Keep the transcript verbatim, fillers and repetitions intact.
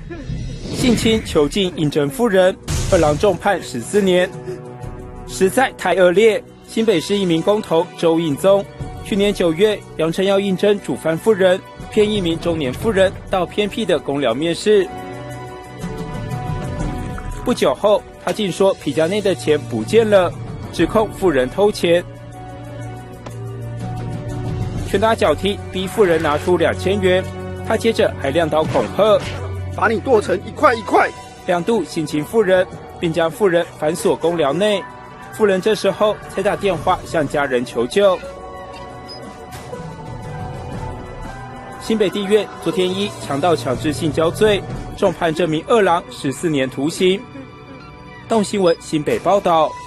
性侵囚禁应征妇人，二郎重判十四年，实在太恶劣。新北市一名工头周应宗，去年九月扬称要应征主犯妇人，骗一名中年妇人到偏僻的公寮面试。不久后，他竟说皮夹内的钱不见了，指控妇人偷钱，拳打脚踢，逼妇人拿出两千元。他接着还亮刀恐吓， 把你剁成一块一块， 两度性侵妇人，并将妇人反锁公寮内。妇人这时候才打电话向家人求救。新北地院昨天依强盗强制性交罪，重判这名二郎十四年徒刑。动新闻新北报道。